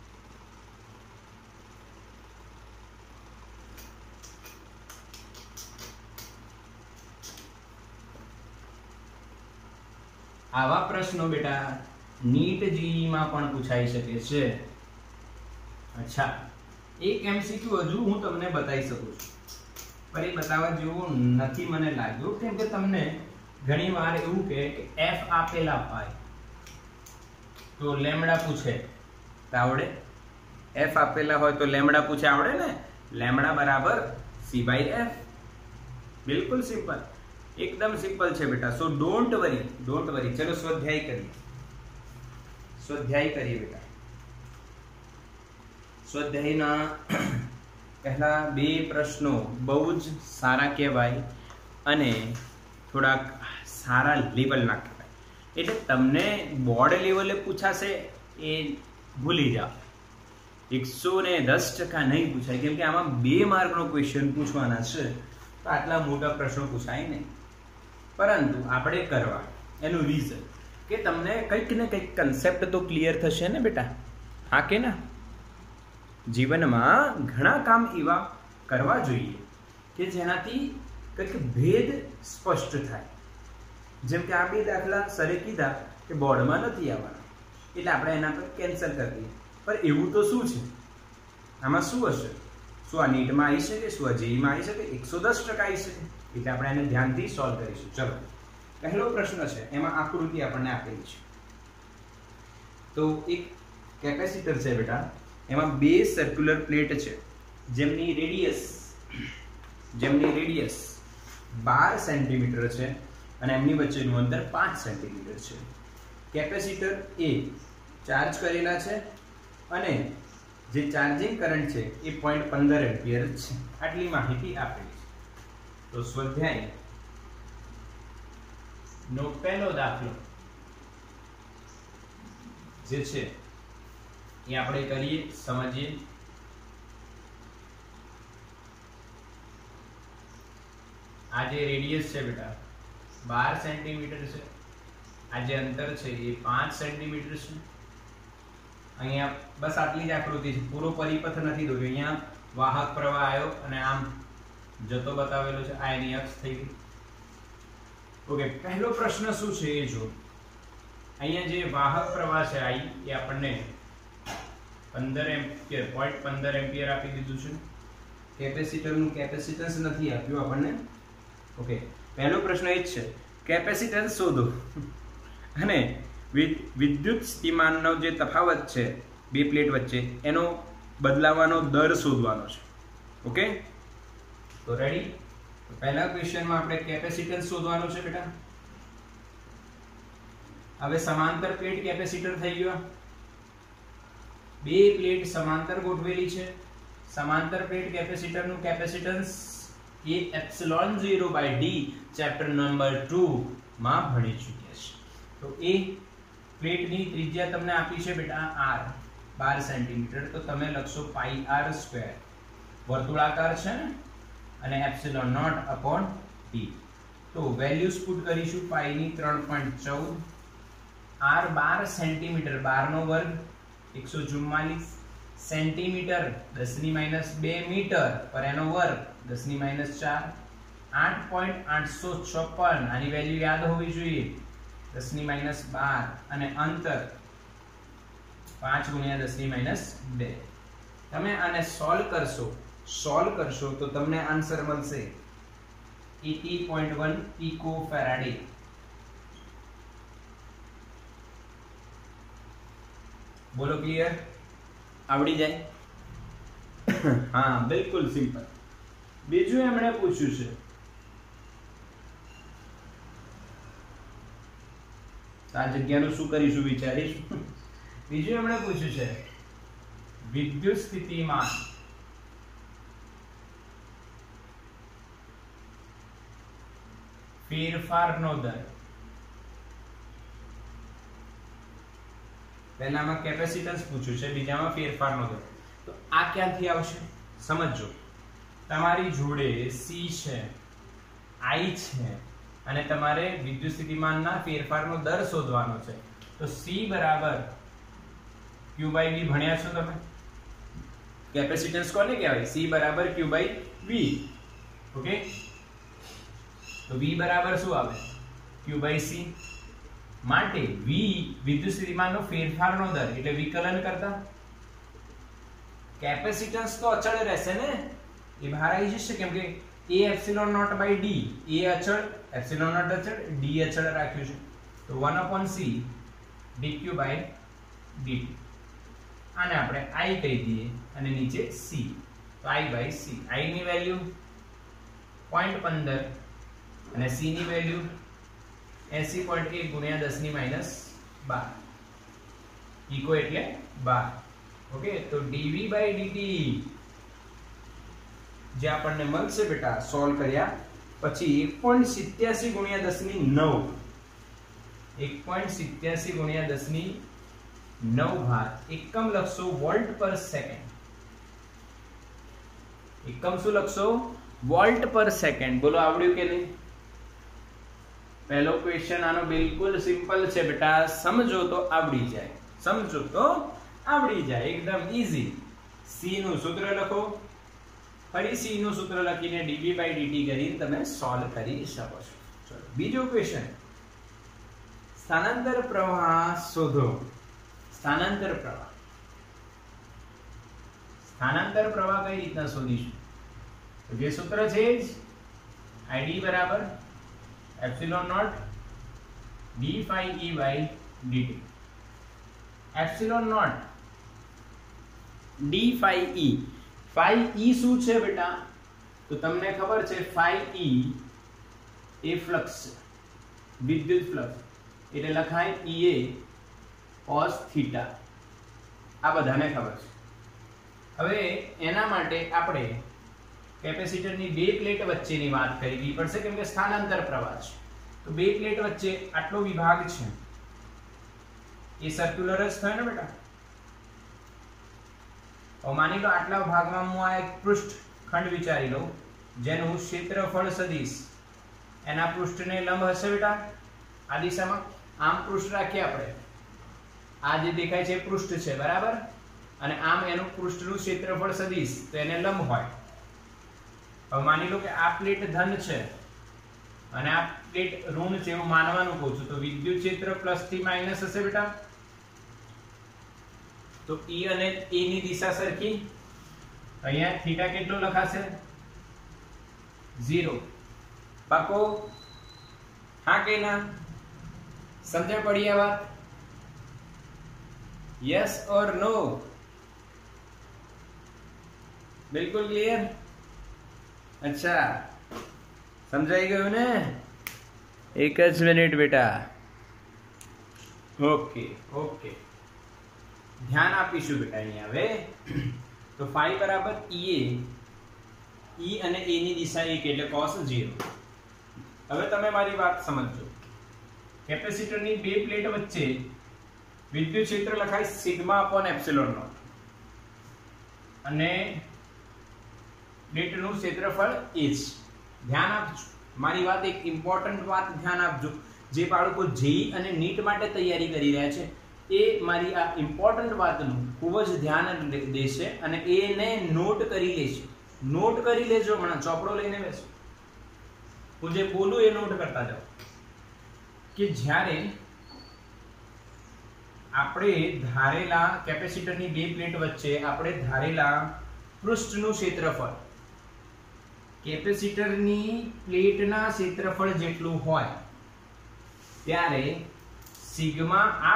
આવા પ્રશ્નો બેટા નીટ જીઈ માં પણ પૂછાઈ શકે છે। અચ્છા, એક એમસીક્યુ હજુ હું તમને બતાવી શકું છું, પણ એ બતાવવા જેવું નથી મને લાગ્યું, કેમ કે તમને ઘણી વાર એવું કહે કે f આપેલા હોય તો લેમ્ડા પૂછે તો આવડે? f આપેલા હોય તો લેમ્ડા પૂછે, આવડે ને? લેમ્ડા બરાબર c/f। બિલકુલ સિમ્પલ, एकदम सिंपल છે બેટા। So don't worry. ચલો સ્વાધ્યાય કરીએ બેટા। સ્વાધ્યાયના પહેલા બે પ્રશ્નો બહુ જ સારા કહેવાય અને થોડાક સારા લેવલના કહેવાય, એટલે તમને બોર્ડ લેવલે પૂછાશે એ ભૂલી જાઓ, 110% નહીં પૂછાય, કેમ કે આમાં 2 માર્કનો ક્વેશ્ચન પૂછવાના છે, તો આટલા મોટા પ્રશ્નો પૂછાય નહીં। પરંતુ આપણે કરવા એનું રીઝન કે તમને કંઈક ને કંઈક કન્સેપ્ટ તો ક્લિયર થશે ને બેટા? હા કે ના? જીવનમાં ઘણા કામ એવા કરવા જોઈએ કે જેનાથી કંઈક ભેદ સ્પષ્ટ થાય। જેમ કે આ બે દાખલા સરે કીધા કે બોર્ડમાં નથી આવવાના, એટલે આપણે એના પર કેન્સલ કરી દઈએ, પણ એવું તો શું છે? આમાં શું હશે? શું આ નીટમાં આવી શકે? શું આ જેઈમાં આવી શકે? 110% આવી શકે, એટલે આપણે એને ધ્યાનથી સોલ્વ કરીશું। ચલો, પહેલો પ્રશ્ન છે, એમાં આકૃતિ આપણને આપેલી છે। તો એક કેપેસિટર છે બેટા, એમાં 2 સર્ક્યુલર પ્લેટ છે, જેમની રેડિયસ 12 સેન્ટીમીટર છે અને એમની વચ્ચેનું અંતર 5 સેન્ટીમીટર છે। કેપેસિટર એ ચાર્જ કરેલા છે અને જે ચાર્જિંગ કરંટ છે એ 0.15 એમ્પિયર છે। આટલી માહિતી આપેલી છે। તો સ્વાધ્યાય નો પહેલો દાખલો જે છે એ આપણે કરીએ, સમજીએ। આ જે રેડિયસ છે બેટા 12 સેન્ટીમીટર છે, આ જે અંતર છે એ 5 સેન્ટીમીટર છે. અહીંયા બસ આટલી જ આકૃતિ છે, પૂરો પરિપથ નથી દોર્યો. અહીંયા વાહક પ્રવાહ આવ્યો અને આમ જતો બતાવેલો છે, આ એની અક્ષ થઈ ગઈ. ઓકે, પહેલો પ્રશ્ન શું છે એ જો. અહીંયા જે વાહક પ્રવાહ છે I એ આપણને 15 એમ્પિયર 0.15 એમ્પિયર આપી દીધું છે. કેપેસિટરનું કેપેસિટન્સ નથી આપ્યું આપણને. ઓકે, પહેલો પ્રશ્ન એ જ છે, કેપેસિટન્સ શોધો. અને વિદ્યુત સ્થિતિમાનનો જે તફાવત છે બે પ્લેટ વચ્ચે એનો બદલાવાનો દર શોધવાનો છે. ઓકે, તો રેડી. તો પહેલા ક્વેશ્ચનમાં આપણે કેપેસિટન્સ શોધવાનો છે બેટા. હવે સમાંતર પ્લેટ કેપેસિટર થઈ ગયો. બે પ્લેટ સમાંતર ગોઠવેલી છે. સમાંતર પ્લેટ કેપેસિટરનું કેપેસિટન્સ એ ε0/d ચેપ્ટર નંબર 2 માં ભણી ચૂક્યા છે. તો એ પ્લેટની ત્રિજ્યા તમને આપી છે બેટા r 12 સેન્ટીમીટર, તો તમે લખશો πr². વર્તુળાકાર છે ને, અને ε0/d. તો વેલ્યુઝ પુટ કરીશું. π ની 3.14, r 12 સેન્ટીમીટર 12 નો વર્ગ 144 સેન્ટીમીટર 10⁻², મીટર પર એનો વર્ગ 10⁻⁴, 8.856. આની વેલ્યુ યાદ હોવી જોઈએ, 10⁻12, અને અંતર 5 × 10⁻². તમે આને સોલ્વ કરશો તો તમને આન્સર મળશે 80.1 પિકોફેરાડે. બોલો, ક્લિયર? આવડી જાય? હા, બિલકુલ સિમ્પલ. બીજું એમણે પૂછ્યું છે, આ જગ્યાનું શું કરીશું વિચારીશું. બીજું એમણે પૂછ્યું છે, વિદ્યુત સ્થિતિમાન ફેરફારનો દર. પહેલામાં કેપેસિટન્સ પૂછ્યું છે, બીજામાં ફેરફારનો દર. તો આ ક્યાંથી આવશે સમજો. તમારી જોડે C છે, I છે, અને તમારે વિદ્યુત સ્થિતિમાનના ફેરફારનો દર શોધવાનો છે. તો C બરાબર Q/V ભણ્યા છો તમે. કેપેસિટન્સ કોને કહેવાય? C બરાબર Q/V. ઓકે, તો V બરાબર શું આવે? Q/C. માટે V વિદ્યુત સ્થિતિમાનનો ફેરફારનો દર એટલે વિકલન કરતા કેપેસિટન્સ તો અચળ રહેશે ને, એ બહાર આવી જશે, કેમ કે A ε0/d, A અચળ, ε0 અચળ, d અચળ રાખ્યું છે. તો 1/c dq/dt. આને આપણે I કહી દઈએ અને નીચે C, તો I/c. I ની વેલ્યુ 0.15 અને C ની વેલ્યુ 80.1 × 10⁻12. ઇકો એટલે 12. ઓકે, તો dv/dt જે આપણને મળશે બેટા સોલ્વ કર્યા પછી 1.87 × 10⁹. 1.87 × 10⁹ એકમ લખશો વોલ્ટ પર સેકન્ડ. એકમ શું લખશો? વોલ્ટ પર સેકન્ડ. બોલો, આવડ્યું કે નહીં? પહેલો ક્વેશ્ચન આનો બિલકુલ સિમ્પલ છે બેટા. સમજો તો આવડી જાય, સમજો તો આવડી જાય, એકદમ ઈઝી. C નું સૂત્ર લખો, ફરી C નું સૂત્ર લખીને dv/dt કરીને તમે સોલ્વ કરી શકો છો. ચલો, બીજો ક્વેશ્ચન. સ્થાનાંતર પ્રવાહ શોધો. સ્થાનાંતર પ્રવાહ. સ્થાનાંતર પ્રવાહ કઈ રીતના શોધીશું? તો જે સૂત્ર છે જ id બરાબર ε0 d∅e/dt. ε0 d∅e. phi શું છે બેટા? તો તમને ખબર છે phi e એ ફ્લક્સ છે, વિદ્યુત ફ્લક્સ, એટલે લખાય Ea cos θ. આ બધાને ખબર છે. હવે એના માટે આપણે કેપેસિટરની બે પ્લેટ વચ્ચેની વાત કરવી પડશે, કેમ કે સ્થાનાંતર પ્રવાહ છે. તો બે પ્લેટ વચ્ચે આટલો વિભાગ છે, એ સર્ક્યુલર જ થાય ને બેટા. હવે માની લો આટલા ભાગમાં હું આ એક પૃષ્ઠખંડ વિચારી લઉં જેનું ક્ષેત્રફળ સદિશ એના પૃષ્ઠને લંબ હશે બેટા આ દિશામાં. આમ પૃષ્ઠ રાખીએ આપણે, આ જે દેખાય છે પૃષ્ઠ છે બરાબર, અને આમ એનું પૃષ્ઠનું ક્ષેત્રફળ સદિશ તો એને લંબ હોય. હવે માની લો કે આ પ્લેટ ધન છે અને આ પ્લેટ ઋણ છે એવું માનવાનું કહું છું, તો વિદ્યુત ક્ષેત્ર પ્લસ થી માઇનસ હશે બેટા. તો E અને A ની દિશા સરખી. અહીંયા થીટા કેટલો લખાશે 0. પાકો? હા કે ના? સમજણ પડી આ વાત? Yes or no? બિલકુલ ક્લિયર? અચ્છા, સમજાઈ ગયું ને? એક જ મિનિટ બેટા. ઓકે ઓકે, ધ્યાન આપીશું બેટા અહીંયા હવે. તો phi બરાબર EA, E અને A ની દિશા 1 એટલે cos 0. હવે તમે મારી વાત સમજજો. કેપેસિટરની બે પ્લેટ વચ્ચે વિદ્યુત ક્ષેત્ર લખાય સિગ્મા અપોન એપ્સિલોન નોટ અને પ્લેટનું ક્ષેત્રફળ A છે. ધ્યાન આપજો મારી વાત, એક ઇમ્પોર્ટન્ટ વાત ધ્યાન આપજો. જે બાળકો જેઈ અને નીટ માટે તૈયારી કરી રહ્યા છે એ મારી આ ઇમ્પોર્ટન્ટ વાતનું ખૂબ જ ધ્યાન દેશે અને એને નોટ કરી લેશે. નોટ કરી લેજો, હમણાં ચોપડો લઈને બેસો. હું જે બોલું એ નોટ કરતા જાઓ કે જ્યારે આપણે ધારેલા કેપેસિટરની બે પ્લેટ વચ્ચે આપણે ધારેલા પૃષ્ઠનું ક્ષેત્રફળ કેપેસિટરની પ્લેટના ક્ષેત્રફળ જેટલું હોય ત્યારે સિગ્મા આ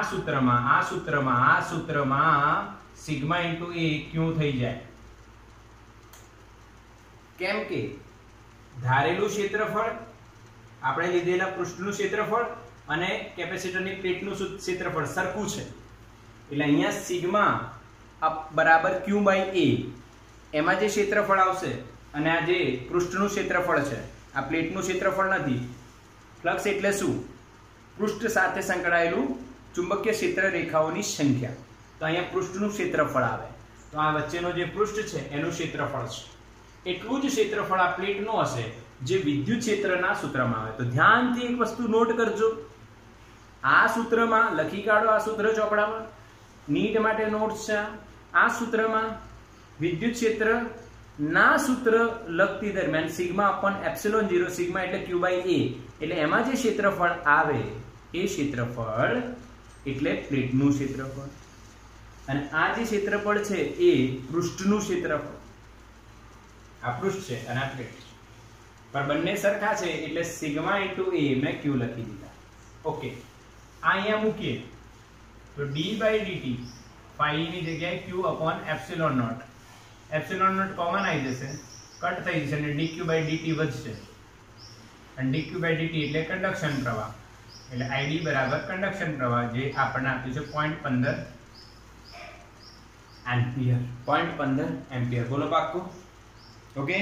સૂત્રમાં સિગ્મા ઇન્ટુ A ક્યુ થઈ જાય. કેમ કે ધારેલું ક્ષેત્રફળ આપણે લીધેલા પૃષ્ઠનું ક્ષેત્રફળ અને કેપેસિટરની પ્લેટનું ક્ષેત્રફળ સરખું છે, એટલે અહીંયા સિગ્મા બરાબર Q બાય A. એમાં જે ક્ષેત્રફળ આવશે અને આ જે પૃષ્ઠનું ક્ષેત્રફળ છે, આ પ્લેટનું ક્ષેત્રફળ નથી. ફ્લક્સ એટલે શું? પૃષ્ઠ સાથે સંકળાયેલું ચુંબકીય ક્ષેત્ર રેખાઓની સંખ્યા. તો અહીંયા પૃષ્ઠનું ક્ષેત્રફળ આવે, તો આ વચ્ચેનો જે પૃષ્ઠ છે એનું ક્ષેત્રફળ છે. એટલું જ ક્ષેત્રફળ આ પ્લેટનું હશે જે વિદ્યુત ક્ષેત્રના સૂત્રમાં આવે. તો ધ્યાનથી એક વસ્તુ નોટ કરજો. આ સૂત્રમાં લખી કાઢો, આ સૂત્ર ચોપડામાં, નીટ માટે નોટ્સ છે. આ સૂત્રમાં વિદ્યુત ક્ષેત્ર ના સૂત્ર લખતી દરમિયાન સિગ્મા અપોન એપ્સિલોન 0, સિગ્મા એટલે Q બાય A, એટલે એમાં જે ક્ષેત્રફળ આવે એ ક્ષેત્રફળ એટલે પ્લેટનું ક્ષેત્રફળ, અને આ જે ક્ષેત્રફળ છે એ પૃષ્ઠનું ક્ષેત્રફળ. આ પૃષ્ઠ છે અને આ પ્લેટ છે, પણ બંને સરખા છે એટલે સિગ્મા ઇન્ટુ A મેં Q લખી દીધા. ઓકે, આ અહીંયા મૂકીએ તો d બાય dt phi ની જગ્યાએ Q upon epsilon naught. Epsilon naught common આવી જશે, કટ થઈ જશે અને dq બાય dt વધશે, અને dq બાય dt એટલે કંડક્શન પ્રવાહ, એટલે id બરાબર કંડક્શન પ્રવાહ જે આપણને આપ્યું છે 0.15 એમ્પિયર. 0.15 એમ્પિયર. બોલો પાક્કું? ઓકે,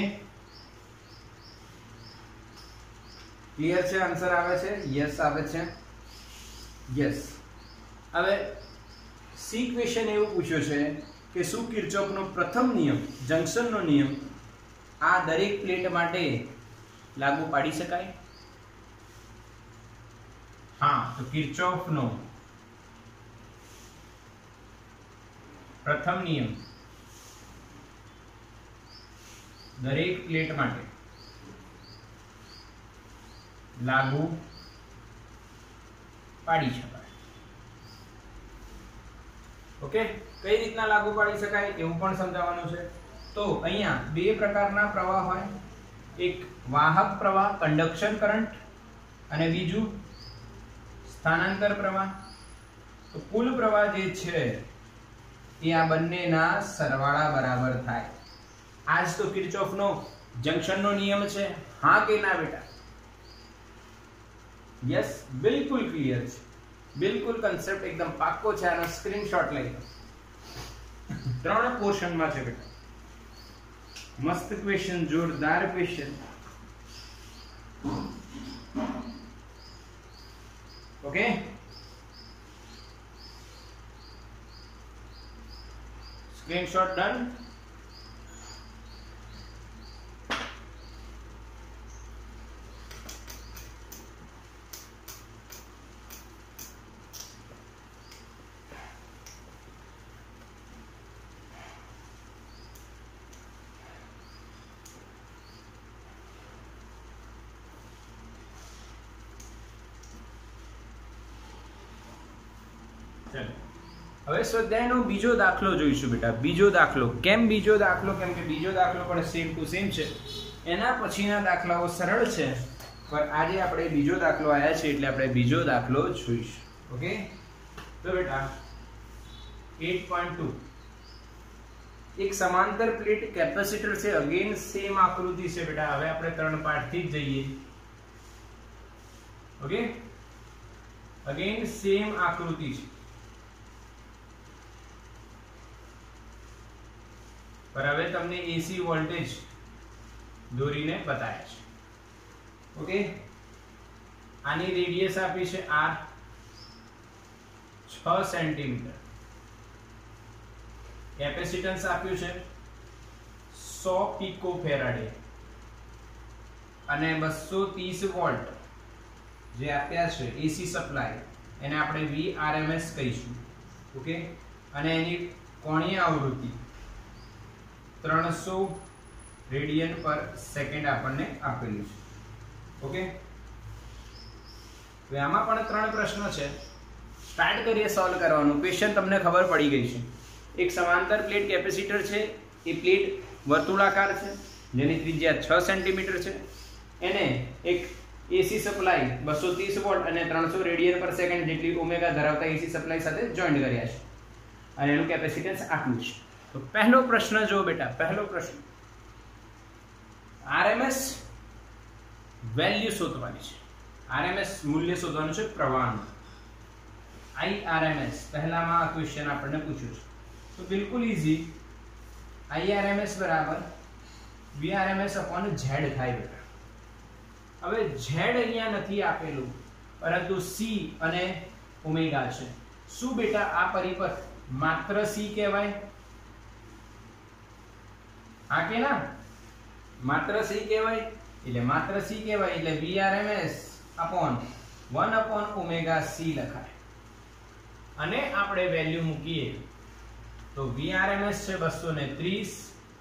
ક્લિયર છે? આન્સર આવે છે? યસ આવે છે? યસ. હવે સી ક્વેશ્ચન એવું પૂછ્યો છે કે શું કિર્ચોફનો પ્રથમ નિયમ, જંક્શનનો નિયમ, આ દરેક પ્લેટ માટે લાગુ પાડી શકાય? હા, તો કિર્ચોફનો પ્રથમ નિયમ દરેક પ્લેટ માટે લાગુ પાડી શકાય. ઓકે, કઈ રીતના લાગુ પાડી શકાય એવું પણ સમજાવવાનું છે. તો અહીંયા બે પ્રકારના પ્રવાહ હોય, એક વાહક પ્રવાહ કંડક્શન કરંટ અને બીજું સ્થાનાંતર પ્રવાહ. તો કુલ પ્રવાહ જે છે એ આ બંનેના સરવાળા બરાબર થાય. આજ તો કિર્ચોફનો જંક્શનનો નિયમ છે. હા કે ના બેટા? યસ, બિલકુલ ક્લિયર છે, બિલકુલ કન્સેપ્ટ એકદમ પાક્કો છે. આનો સ્ક્રીનશોટ લઈ લો. 3 પોર્શનમાં છે બેટા. મસ્ત ક્વેશ્ચન, જોરદાર ક્વેશ્ચન. Okay, screenshot done. ચલો હવે સ્વાધ્યાયનો બીજો દાખલો જોઈશું બેટા. બીજો દાખલો કેમ બીજો દાખલો? કેમ કે બીજો દાખલો પણ સેમ ટુ સેમ છે. એના પછીના દાખલાઓ સરળ છે, પણ આજે આપણે બીજો દાખલો આવ્યા છે એટલે આપણે બીજો દાખલો જોઈશું. ઓકે, તો બેટા 8.2 એક સમાંતર પ્લેટ કેપેસિટર છે. અગેન સેમ આકૃતિ છે બેટા. હવે આપણે 3 પાર્ટથી જ જઈએ. ઓકે, અગેન સેમ આકૃતિ છે, પર હવે તમને એસી વોલ્ટેજ દોરીને બતાવ્યા છે. ઓકે, આની રેડિયસ આપી છે r 6 સેન્ટીમીટર. કેપેસિટન્સ આપ્યું છે 100 પિકો ફેરાડે અને 230 વોલ્ટ જે આપ્યા છે એસી સપ્લાય, એને આપણે VRMS કહીશું. ઓકે, અને એની કોણીય આવૃત્તિ 300 રેડિયન પર સેકન્ડ આપણને આપેલું છે. ઓકે, તો આમાં પણ 3 પ્રશ્નો છે. સ્ટાર્ટ કરીએ સોલ્વ કરવાનું. ક્વેશ્ચન તમને ખબર પડી ગઈ છે. એક સમાંતર પ્લેટ કેપેસિટર છે. એ પ્લેટ વર્તુળાકાર છે જેની ત્રિજ્યા 6 સેન્ટીમીટર છે. એને એક એસી સપ્લાય 230 વોલ્ટ અને 300 રેડિયન પર સેકન્ડ જેટલી ઓમેગા ધરાવતા એસી સપ્લાય સાથે જોઈન્ટ કર્યા છે અને એનું કેપેસિટન્સ આટલું છે. તો પહેલો પ્રશ્ન જો બેટા, પહેલો પ્રશ્ન આરએમએસ વેલ્યુ શોધવાની છે. આરએમએસ મૂલ્ય શોધવાનું છે પ્રવાહનું. આઈઆરએમએસ પહેલામાં આ ક્વેશ્ચન આપણને પૂછ્યું છે, તો બિલકુલ ઈઝી. આઈઆરએમએસ બરાબર વીઆરએમએસ અપોન ઝેડ થાય બેટા. હવે ઝેડ અહીંયા નથી આપેલું, પરંતુ સી અને ઓમેગા છે. શું બેટા આ પરિપથ માત્ર સી કહેવાય? હા કે ના? માત્ર સી કહેવાય. એટલે માત્ર સી કહેવાય એટલે VRMS upon 1 upon omega C લખાય. અને આપણે વેલ્યુ મૂકીએ તો VRMS છે 230,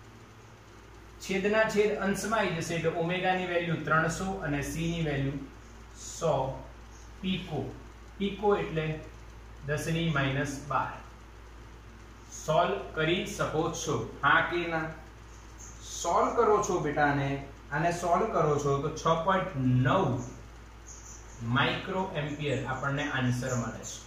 છેદના છેદ અંશમાં આવી જશે એટલે ઓમેગા ની વેલ્યુ 300 અને સી ની વેલ્યુ 100 પીકો. પીકો એટલે 10⁻12. સોલ્વ કરી શકો છો? હા કે ના? સોલ્વ કરો છો બેટા, આને સોલ્વ કરો છો તો 6.9 માઇક્રો એમ્પિયર આપણને આન્સર મળે છે.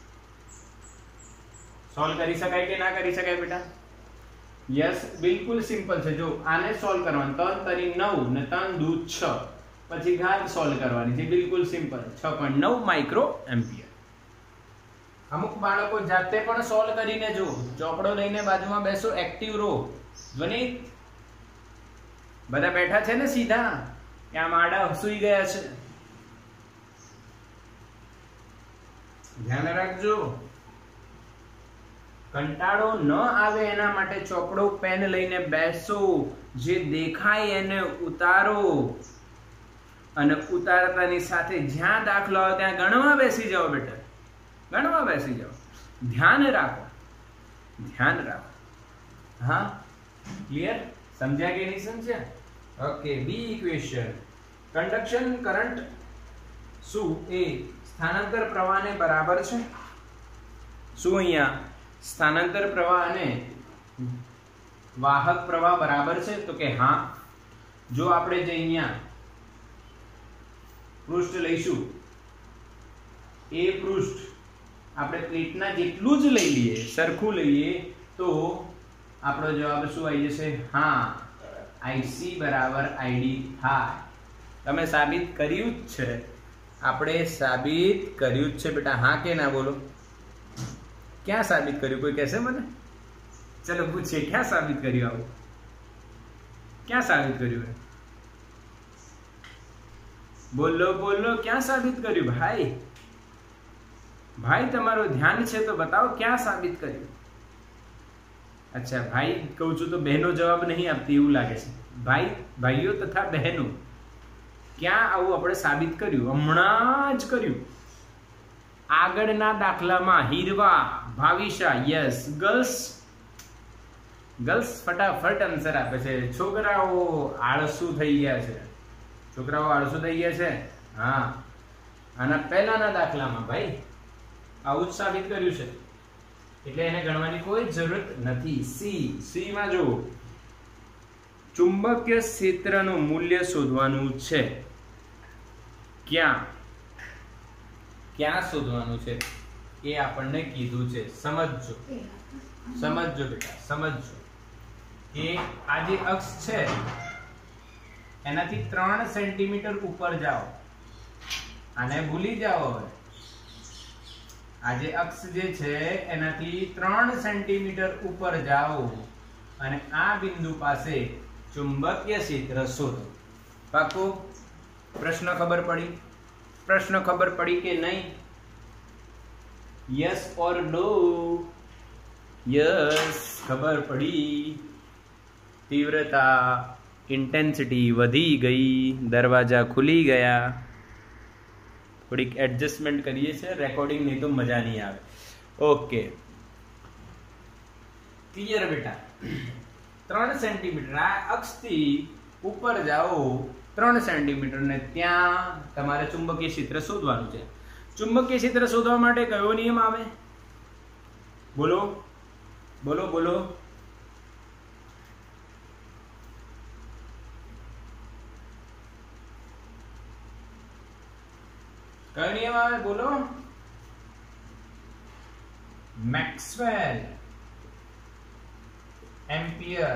સોલ્વ કરી શકાય કે ના કરી શકાય બેટા? યસ, બિલકુલ સિમ્પલ છે. જો આને સોલ્વ કરવાનું 3 તરી 9 ને 3 દૂ 6, પછી ઘાત સોલ્વ કરવાની છે. બિલકુલ સિમ્પલ. 6.9 micro ampere. અમુક બાળકો જાતે પણ સોલ્વ કરીને જો, ચોપડો લઈને બાજુમાં બેસો, એક્ટિવ રહો. ધ્વનિત બધા બેઠા છે ને સીધા, ત્યાં માડા સૂઈ ગયા છે. ધ્યાન રાખજો, કંટાળો ન આવે એના માટે ચોપડો પેન લઈને બેસો. જે દેખાય એને ઉતારો અને ઉતારતાની સાથે જ્યાં દાખલો આવે ત્યાં ગણવા બેસી જાઓ બેટા. ગણવા બેસી જાઓ. ધ્યાન રાખો, ધ્યાન રાખો. હા, ક્લિયર? સમજ્યા કે નહીં સમજ્યા? Okay, B equation. Conduction current શું એ સ્થાનાંતર પ્રવાહને બરાબર છે? શું અહીંયા સ્થાનાંતર પ્રવાહ અને વાહક પ્રવાહ બરાબર છે? તો કે હા. જો આપણે જે અહીંયા પૃષ્ઠ લઈશું, એ પૃષ્ઠ આપણે પ્લેટના જેટલું જ લઈ લઈએ, સરખું લઈએ, તો આપણો જવાબ શું આવી જશે? હા, IC બરાબર ID થાય. તમે સાબિત કર્યું જ છે. આપણે સાબિત કર્યું જ છે બેટા. હા કે ના બોલો? ક્યાં સાબિત કર્યું? કોઈ કહેશે મને? ચલો પૂછીએ, ક્યાં સાબિત કર્યું? આવું ક્યાં સાબિત કર્યું? બોલો બોલો, ક્યાં સાબિત કર્યું ભાઈ? ભાઈ તમારું ધ્યાન છે તો બતાવો, ક્યાં સાબિત કર્યું? અચ્છા, ભાઈ કહું છું તો બહેનો જવાબ નહીં આપતી એવું લાગે છે. ભાઈઓ તથા બહેનો, ક્યાં આવું આપણે સાબિત કર્યું? હમણાં જ કર્યું. આગળના દાખલામાં હીરવા, ભાવિશા, યસ. ગર્લ્સ ફટાફટ આન્સર આપે છે. છોકરાઓ આળસુ થઈ ગયા છે. છોકરાઓ આળસુ થઈ ગયા છે. હા, આના પહેલાના દાખલામાં ભાઈ આવું જ સાબિત કર્યું છે, એટલે એને ગણવાની કોઈ જરૂરત નથી. સી માં જો ચુંબકીય ક્ષેત્રનું મૂલ્ય શોધવાનું છે. ક્યાં શોધવાનું છે એ આપણને કીધું છે. સમજજો બેટા, સમજજો કે આ જે અક્ષ છે એનાથી 3 સેન્ટીમીટર ઉપર જાઓ. આને ભૂલી જાઓ. હવે આ જે અક્ષ જે છે એનાથી 3 સેન્ટીમીટર ઉપર જાઓ અને આ બિંદુ પાસે ચુંબકીય ક્ષેત્ર શોધો. પાકું? પ્રશ્ન ખબર પડી કે નહીં? Yes or no? યસ, ખબર પડી. તીવ્રતા, ઇન્ટેન્સિટી વધી ગઈ, દરવાજા ખુલી ગયા. થોડીક એડજસ્ટમેન્ટ કરીએ છીએ રેકોર્ડિંગ, નહીં તો મજા નહીં આવે. ઓકે, ક્લિયર બેટા? 3 સેન્ટીમીટર આ અક્ષથી ઉપર જાઓ 3 સેન્ટીમીટર ને ત્યાં તમારે ચુંબકીય ક્ષેત્ર શોધવાનું છે. ચુંબકીય ક્ષેત્ર શોધવા માટે કયો નિયમ આવે? બોલો. કયો નિયમ આવે? બોલો. મેક્સવેલ એમ્પિયર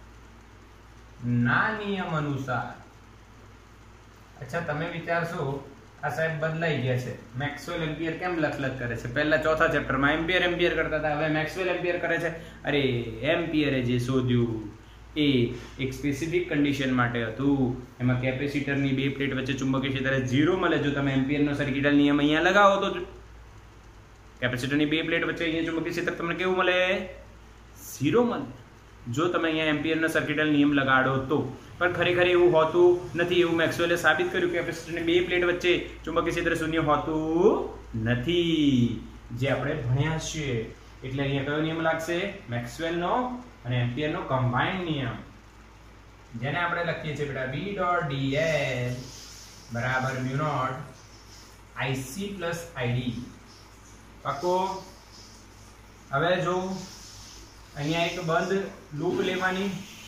ના નિયમ અનુસાર. અચ્છા, તમે વિચારશો આ સાહેબ બદલાઈ ગયા છે. મેક્સવેલ એમ્પિયર કેમ લખ કરે છે? પહેલા ચોથા ચેપ્ટરમાં એમ્પિયર કરતા હતા, હવે મેક્સવેલ એમ્પિયર કરે છે. અરે, એમ્પિયરે જે શોધ્યું એ એક સ્પેસિફિક કન્ડિશન માટે હતું. એમાં કેપેસિટરની બે પ્લેટ વચ્ચે ચુંબકીય ક્ષેત્ર 0 મળે. જો તમે એમ્પિયરનો સર્કિટલ નિયમ અહીંયા લગાવો તો કેપેસિટરની બે પ્લેટ વચ્ચે અહીંયા ચુંબકીય ક્ષેત્ર તમને કેવું મળે? 0 મળે. જો તમે અહીંયા એમ્પિયરનો સર્કિટલ નિયમ લગાડો તો. પણ ખરેખર એવું હોતું નથી. એવું મેક્સવેલે સાબિત કર્યું કે કેપેસિટરની બે પ્લેટ વચ્ચે ચુંબકીય ક્ષેત્ર શૂન્ય હોતું નથી, જે આપણે ભણ્યા છીએ. એટલે અહીંયા કયો નિયમ લાગશે? મેક્સવેલનો અને એમ્પિયરનો કમ્બાઇન્ડ નિયમ, જેને આપણે લખીએ છીએ બેટા B dot dl બરાબર mu naught IC plus ID. પાકો? હવે જો અહીંયા એક બંધ લૂપ લેવાની.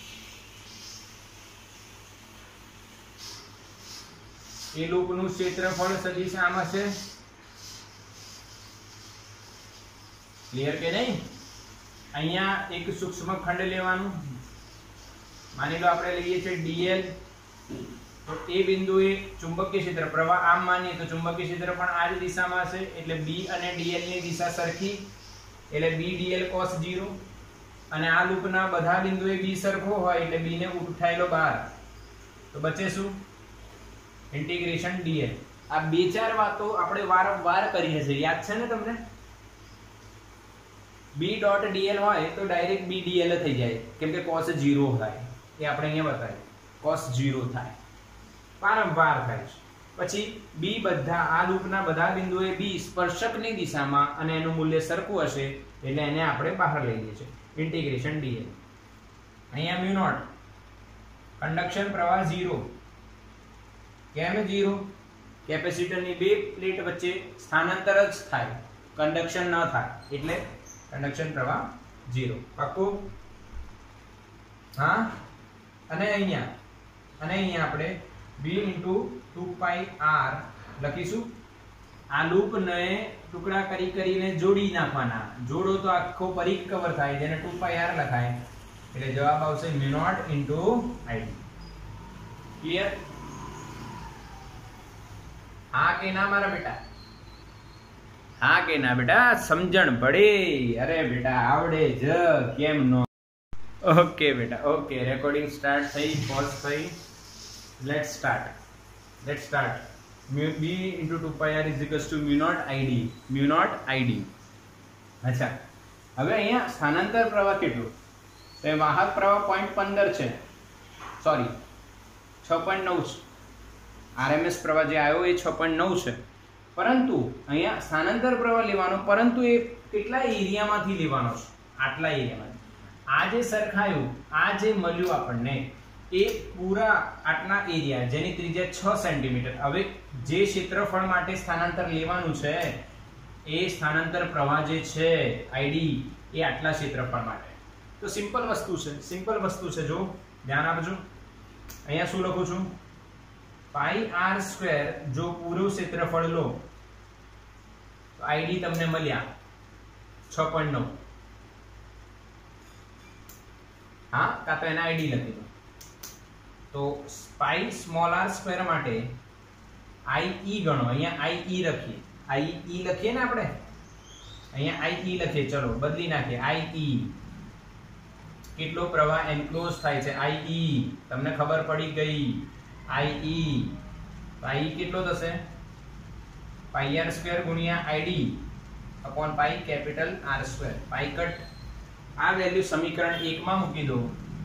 એ લૂપનું ક્ષેત્રફળ સદિશ આમાં છે. ક્લિયર કે નહીં? અહીંયા એક સૂક્ષ્મ ખંડ લેવાનું. માની લો આપણે લઈએ છીએ dl. તો એ બિંદુએ ચુંબકીય ક્ષેત્ર પ્રવાહ આમ માનીએ તો ચુંબકીય ક્ષેત્ર પણ આ જ દિશામાં હશે. એટલે b અને dl ની દિશા સરખી, એટલે b dl cos 0. અને આ લૂપના બધા બિંદુએ b સરખો હોય એટલે b ને ઉઠાયેલો બહાર, તો બચે શું? Integration dl. આ 2-4 વાતો આપણે વારંવાર કરીએ છીએ, યાદ છે ને તમને? b ડોટ dl હોય તો ડાયરેક્ટ b dl થઈ જાય, કેમ કે cos 0 થાય. એ આપણે અહીંયા બતાવ્યું, cos 0 થાય, વારંવાર થાય છે. પછી b બધા આ લૂપના બધા બિંદુએ b સ્પર્શકની દિશામાં અને એનું મૂલ્ય સરખું હશે એટલે એને આપણે બહાર લઈ લઈએ છીએ. Integration dl. અહીંયા mu naught, કંડક્શન પ્રવાહ 0. કેમ 0? કેપેસિટરની બે પ્લેટ વચ્ચે સ્થાનાંતર જ થાય, કંડક્શન ન થાય, એટલે કંડક્શન પ્રવાહ 0. પાક્કું? હા. અને અહીંયા આપણે b * 2πr લખીશું. આ લૂપને ટુકડા કરીને જોડી નાખવાના. જોડો તો આખો પરિઘ કવર થાય, જેને 2πr લખાય. એટલે જવાબ આવશે mu naught * id. ક્લિયર? હા કે ના મારા બેટા? હા કે ના બેટા? સમજણ પડે? અરે બેટા આવડે જ, કેમ નો? ઓકે બેટા, ઓકે. રેકોર્ડિંગ સ્ટાર્ટ થઈ, પોઝ થઈ. Let's start. b * 2πr = mu naught id. અચ્છા, હવે અહીંયા સ્થાનાંતર પ્રવાહ કેટલું? તો વાહક પ્રવાહ 0.15 છે, સોરી 6.9 છે. RMS પ્રવાહ જે આવ્યો એ 6.9 છે. પરંતુ અહીંયા સ્થાનાંતર પ્રવાહ લેવાનો, પરંતુ એ કેટલા એરિયામાંથી લેવાનો છે? આટલા એરિયામાંથી. આ જે સરખાયું, આ જે મળ્યું આપણને, એ પૂરા આટલા એરિયા, જેની ત્રિજ્યા 6 સેન્ટીમીટર. હવે જે ક્ષેત્રફળ માટે સ્થાનાંતર લેવાનું છે એ સ્થાનાંતર પ્રવાહ જે છે આઈડી એ આટલા ક્ષેત્રફળ માટે. તો સિમ્પલ વસ્તુ છે જો ધ્યાન આપજો. અહીંયા શું લખું છું, પાઈ આર સ્ક્વેર જો પૂરું ક્ષેત્રફળ લો તો આઈડી તમને મળ્યા 6.9. હા, કાં તો એના આઈડી લખી દો. તો પાઈ સ્મોલ આર સ્ક્વેર માટે આઈ ગણો. અહીંયા આઈ લખીએ, આઈ લખીએ ને આપણે, અહીંયા આઈ લખીએ. ચલો બદલી નાખીએ. આઈ કેટલો પ્રવાહ એન્ક્લોઝ થાય છે, આઈ તમને ખબર પડી ગઈ. આઈ કેટલો થશે, પાઈ આર સ્ક્વેર ગુણ્યા ID upon pi capital R square. Pi cut. આ વેલ્યુ સમીકરણ 1 માં મૂકી દો.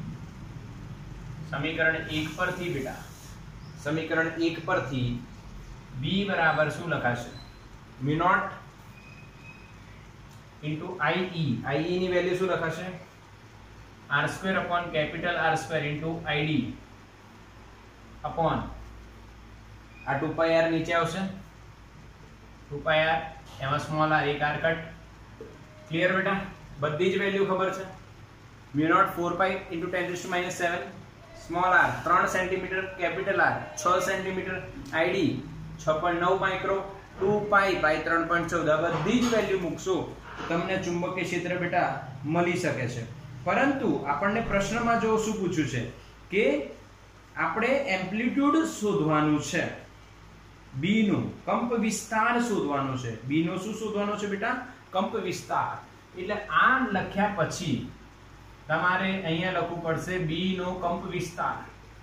સમીકરણ 1 પરથી બેટા, સમીકરણ 1 પરથી b બરાબર શું લખાશે, mu નોટ ઇન્ટુ આઈ ની વેલ્યુ શું લખાશે, R square upon capital R square into ID upon આ 2 પાઈ આર નીચે આવશે, 2 પાઈ આર એમાં સ્મોલ આર, એક આર કટ. ક્લિયર બેટા? બધી જ વેલ્યુ ખબર છે. mu naught 4 pi into 10⁻⁷, small R 3 centimetre, capital R 6 centimetre, ID 6.9 micro, 2 pi 3.14. આ બધી જ વેલ્યુ મૂકશો તમને ચુંબકીય ક્ષેત્ર બેટા મળી શકે છે. પરંતુ આપણને પ્રશ્નમાં જો શું પૂછ્યું છે કે આપણે એમ્પ્લિટ્યુડ શોધવાનું છે, બી નું કંપ વિસ્તાર શોધવાનું છે. બી નો શું શોધવાનો છે બેટા, કંપ વિસ્તાર. એટલે આ લખ્યા પછી તમારે અહીંયા લખવું પડશે બી નો કંપ વિસ્તાર.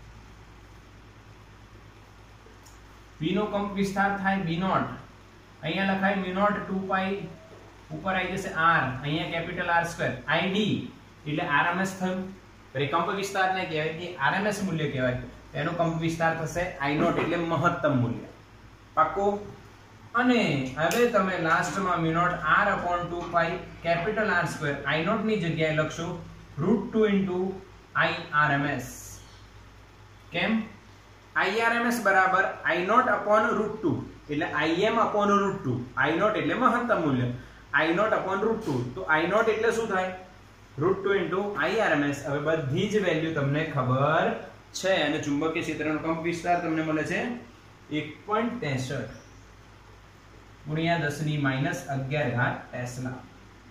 બી નો કંપ વિસ્તાર થાય બી નોટ. અહીંયા લખાય mu નોટ 2 પાઈ, ઉપર આવી જશે આર, અહીંયા કેપિટલ આર સ્ક્વેર, આઈડી એટલે આરએમએસ થયું. કંપ વિસ્તારને કહેવાય કે આરએમએસ મૂલ્ય કહેવાય. એનો કંપ વિસ્તાર થશે આઈ નોટ એટલે મહત્તમ મૂલ્ય. પાકો? અને હવે તમે લાસ્ટમાં mu naught r upon 2 pi capital R square I naught ની જગ્યાએ લખશો √2 into IRMS. કેમ? IRMS બરાબર I નોટ upon √2 એટલે IM upon √2. I નોટ એટલે મહત્તમ મૂલ્ય, I નોટ upon √2. તો I નોટ એટલે શું થાય, √2 into IRMS. હવે બધી જ વેલ્યુ તમને ખબર છે અને ચુંબકીય ક્ષેત્રનો કંપ વિસ્તાર તમને મળે છે 1.63 ગુણ્યા 10⁻11 ટેસ્લા.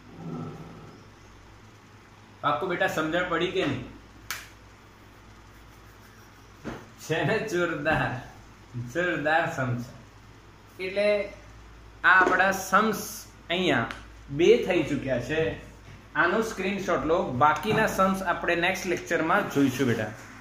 પાક્કું બેટા? સમજણ પડી કે નહીં? છે ને? જોરદાર સમ્સ. એટલે આ આપણા સમ્સ અહીંયા 2 થઈ ચૂક્યા છે. આનો સ્ક્રીનશોટ લો. બાકીના સમ્સ આપણે નેક્સ્ટ લેક્ચરમાં જોઈશું બેટા.